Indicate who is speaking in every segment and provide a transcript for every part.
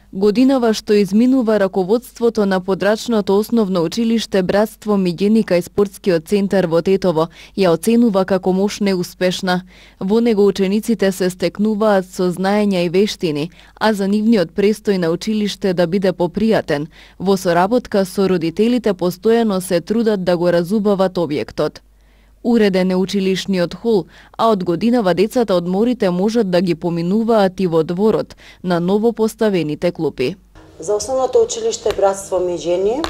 Speaker 1: Годинава што изминува, раководството на подрачното основно училиште Братство Миѓеника и спортскиот центар во Тетово ја оценува како мош неуспешна. Во него учениците се стекнуваат со знаења и вештини, а за нивниот престој на училиште да биде попријатен, во соработка со родителите постојано се трудат да го разубават објектот. Уреден е училишниот хол, а од годинава децата од морите можат да ги поминуваат и во дворот на ново поставените клупи.
Speaker 2: За основното училиште Братство Миѓени,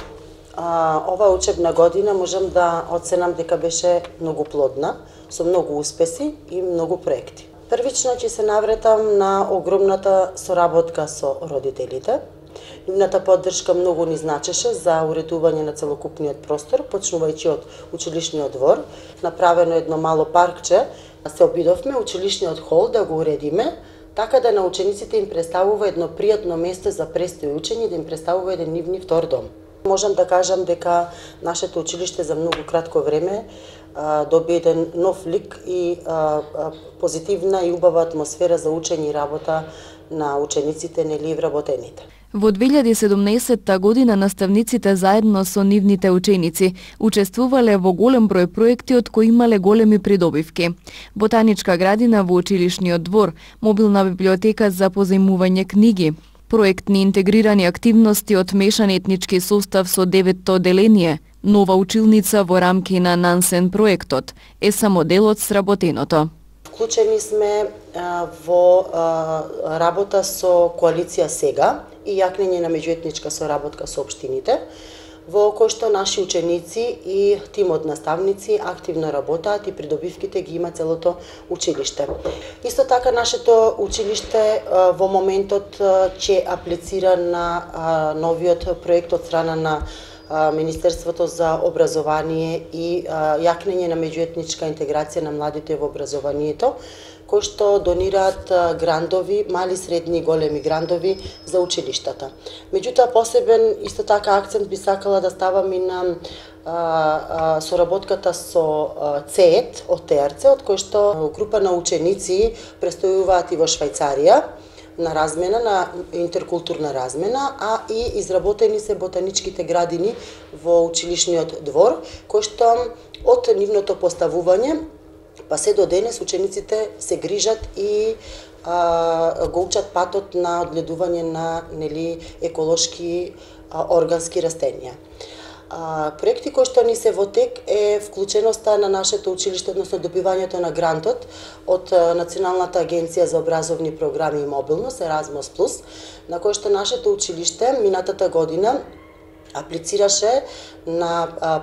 Speaker 2: ова учебна година можам да оценам дека беше многу плодна, со многу успеси и многу проекти. Првично ќе се навретам на огромната соработка со родителите. Нивната поддршка многу ни значеше за уредување на целокупниот простор, почнувајќи од училишниот двор. Направено едно мало паркче, се обидовме училишниот хол да го уредиме, така да на учениците им представува едно пријатно место за престој учење, да им представува еден нивни втор дом. Можам да кажам дека нашето училиште за многу кратко време доби еден нов лик и позитивна и убава атмосфера за учење и работа на учениците нели вработените.
Speaker 1: Во 2017 година наставниците заедно со нивните ученици учествувале во голем број проекти од кои имале големи придобивки. Ботаничка градина во училишниот двор, мобилна библиотека за позајмување книги, проектни интегрирани активности од мешан етнички состав со 9-то одделение, нова училница во рамки на Нансен проектот, е само дел од сработеното.
Speaker 2: Вклучени сме во работа со коалиција Сега и јакнење на меѓуетничка соработка со општините, во кој што наши ученици и тимот наставници активно работаат и придобивките ги има целото училиште. Исто така нашето училиште во моментот ќе аплицира на новиот проект од страна на Министерството за образование и јакнење на меѓуетничка интеграција на младите во образованието, кои што донираат грандови, мали, средни и големи грандови за училиштата. Меѓутоа посебен исто така акцент би сакала да ставам и на соработката со ЦЕЕТ од ТРЦ, од кој што група на ученици престојуваат и во Швајцарија на размена, на интеркултурна размена, а и изработени се ботаничките градини во училишниот двор, кој што од нивното поставување па се до денес учениците се грижат и го учат патот на одгледување на еколошки органски растенија. Проекти кои што ни се во тек е вклученоста на нашето училиште, односно добивањето на грантот од Националната агенција за образовни програми и мобилност, Еразмус Плюс, на кој што нашето училиште минатата година аплицираше на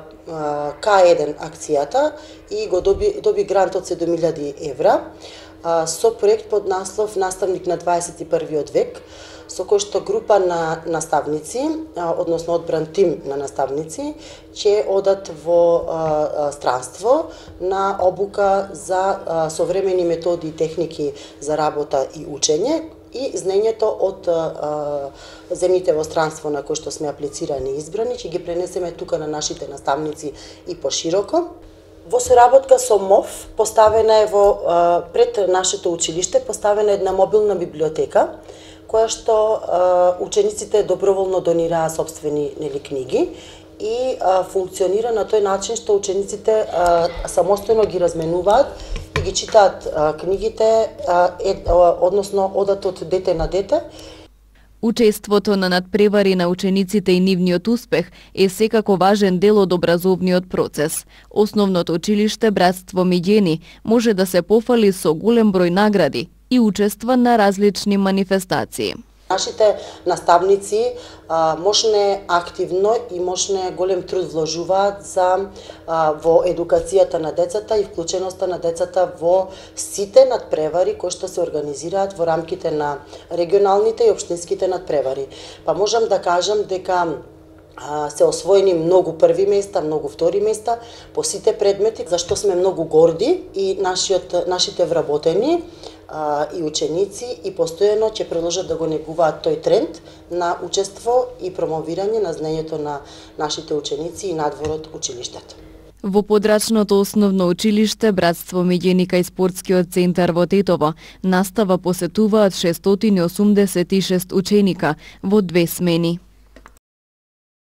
Speaker 2: К1 акцијата и го доби грант од 7.000 евра со проект под наслов Наставник на 21. век, со кој што група на наставници, односно одбран тим на наставници, ќе одат во странство на обука за современи методи и техники за работа и учење и знаењето од земјите во странство на кои што сме аплицирани и избрани, ќе ги пренесеме тука на нашите наставници и пошироко. Во соработка со МОВ поставена е пред нашето училиште поставена една мобилна библиотека, која што учениците доброволно донираа сопствени книги и функционира на тој начин што учениците самостојно ги разменуваат и ги читаат книгите, односно одат од дете на дете.
Speaker 1: Учеството на надпревари на учениците и нивниот успех е секако важен дел од образовниот процес. Основното училиште Братство Миѓени може да се пофали со голем број награди и учества на различни манифестации.
Speaker 2: Нашите наставници мощне активно и мощне голем труд вложуваат во едукацијата на децата и вклученоста на децата во сите надпревари кои што се организираат во рамките на регионалните и општинските надпревари. Па можам да кажам дека се освоени многу први места, многу втори места по сите предмети, за што сме многу горди и нашите вработени и ученици и постојано ќе продолжат да го негуваат тој тренд на учество и промовирање на знаењето на нашите ученици и надвор од училиштето.
Speaker 1: Во подрачното основно училиште Братство Миѓеника и спортскиот центар во Тетово настава посетуваат 686 ученика во 2 смени.